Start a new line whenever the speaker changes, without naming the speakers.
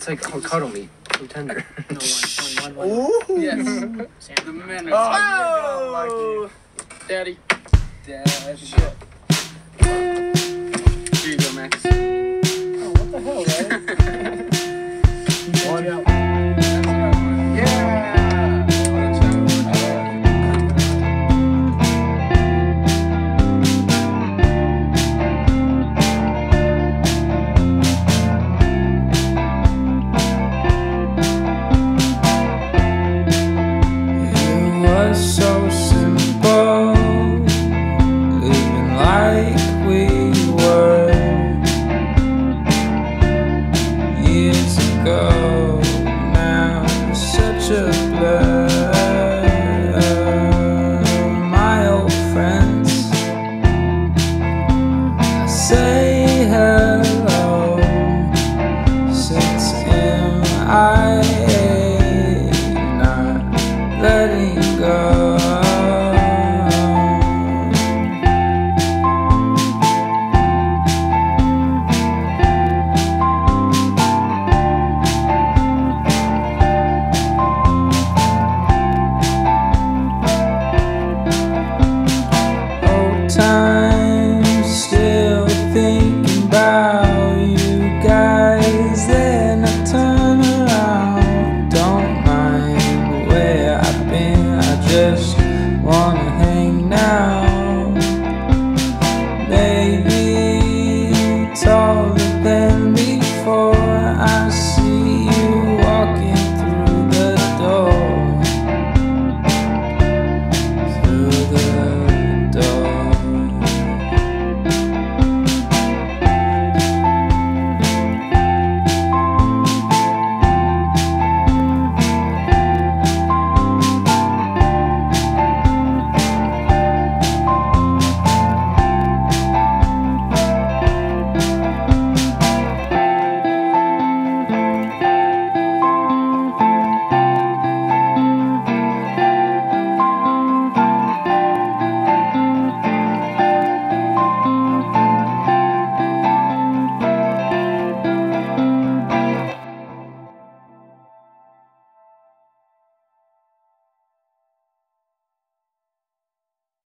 It's like avocado meat. So tender.
No, one.
Yes.
The men
Oh!
are Daddy.
Dad, shit.
Here you go, Max.
Oh, what the hell, right?
So simple, living like we were years ago. Now such a blur. My old friends, I say hello since I